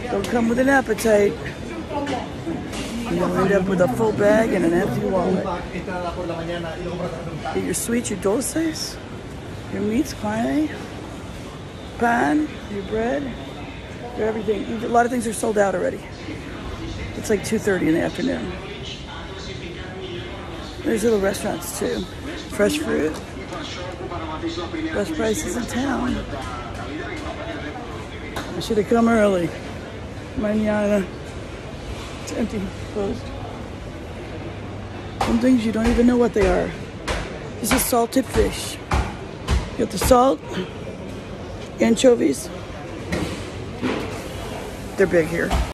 Don't come with an appetite. You'll end up with a full bag and an empty wallet. Get your sweets, your dulces, your meats, carne, pan, your bread, your everything. A lot of things are sold out already. It's like 2:30 in the afternoon. There's little restaurants too. Fresh fruit. Best prices in town. I should have come early. Mañana. It's empty, closed. Some things you don't even know what they are. This is salted fish. You got the salt, anchovies. They're big here.